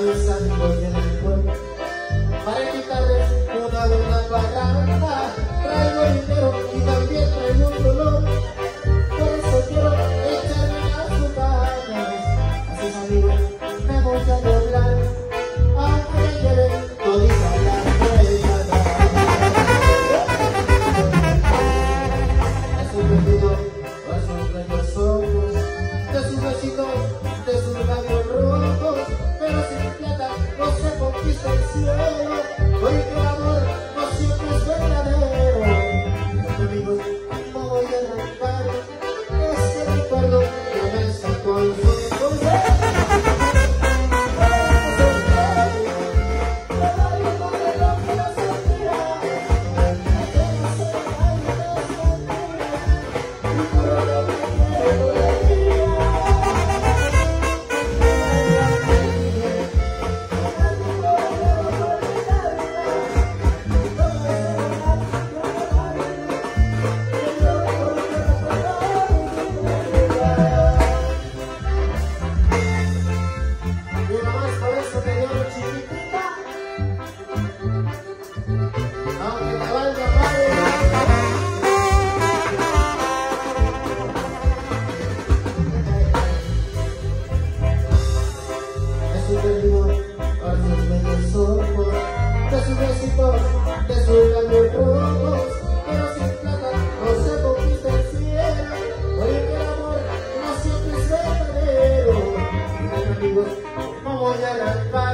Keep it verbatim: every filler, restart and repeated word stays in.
mis amigos del alcohol. Para invitarles una buena parranda, traigo dinero y también traigo un dolor. Por eso quiero echarme las ganas. A sus amigos me voy a doblar, aunque me lleven todita la rueda. Es un perdido, a sus bellos ojos, de sus besitos, de sus labios rojos, pero sin plata no se conquista el cielo. Oye que el amor no siempre es verdadero. Mis amigos, no voy a arrancar ese recuerdo que me sacó el sol. A sus bellos ojos, de sus besitos, de sus labios rojos, pero sin plata no se conquista el cielo. Oye que el amor no siempre es verdadero. Mis amigos, no voy a arrancar